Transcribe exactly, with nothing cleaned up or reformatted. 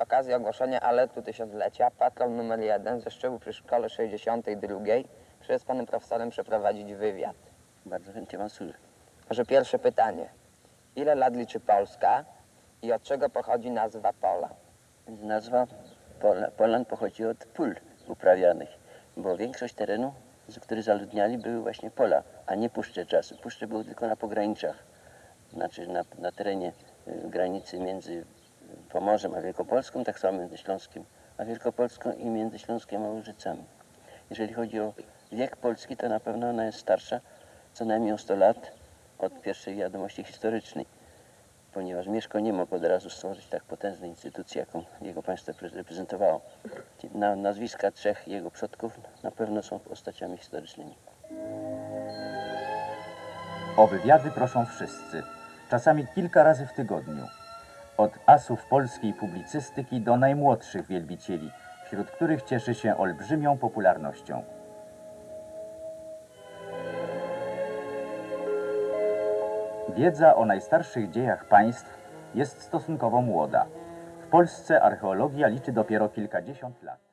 okazji ogłoszenia aletu tysiąclecia patron numer jeden zeszczył przy szkole sześćdziesiątej drugiej przez z panem profesorem przeprowadzić wywiad. Bardzo chętnie wam służę. Może pierwsze pytanie. Ile lat liczy Polska i od czego pochodzi nazwa pola? Nazwa Pola, Polan pochodzi od pól uprawianych, bo większość terenu, który zaludniali, były właśnie pola, a nie puszcze czasu. Puszcze były tylko na pograniczach, znaczy na, na terenie y, granicy między Pomorzem a Wielkopolską, tak samo między Śląskiem a Wielkopolską i między Śląskiem a Łużycami. Jeżeli chodzi o wiek Polski, to na pewno ona jest starsza co najmniej o sto lat od pierwszej wiadomości historycznej, ponieważ Mieszko nie mógł od razu stworzyć tak potężnej instytucji, jaką jego państwo reprezentowało. Na, nazwiska trzech jego przodków na pewno są postaciami historycznymi. O wywiady proszą wszyscy, czasami kilka razy w tygodniu. Od asów polskiej publicystyki do najmłodszych wielbicieli, wśród których cieszy się olbrzymią popularnością. Wiedza o najstarszych dziejach państw jest stosunkowo młoda. W Polsce archeologia liczy dopiero kilkadziesiąt lat.